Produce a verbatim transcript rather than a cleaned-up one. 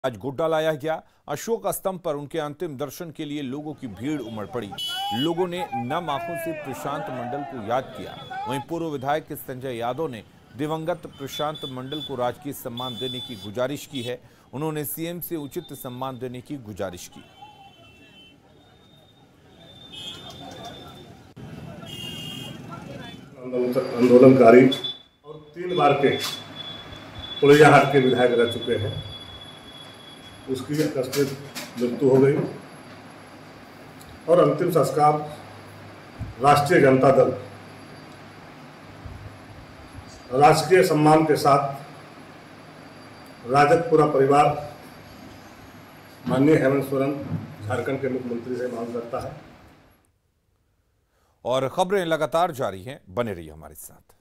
आज गोड्डा लाया गया। अशोक स्तंभ पर उनके अंतिम दर्शन के लिए लोगों की भीड़ उमड़ पड़ी। लोगों ने नम आंखों से प्रशांत मंडल को याद किया। वहीं पूर्व विधायक संजय यादव ने दिवंगत प्रशांत मंडल को राजकीय सम्मान देने की गुजारिश की है। उन्होंने सीएम से उचित सम्मान देने की गुजारिश की। आंदोलनकारी और तीन बार के पुलियाहाट के विधायक रह चुके हैं, उसकी अकस्मित मृत्यु हो गई और अंतिम संस्कार राष्ट्रीय जनता दल राजकीय सम्मान के साथ राजद पूरा परिवार माननीय हेमंत सोरेन झारखंड के मुख्यमंत्री से मांग करता है। और खबरें लगातार जारी हैं, बने रहिए हमारे साथ।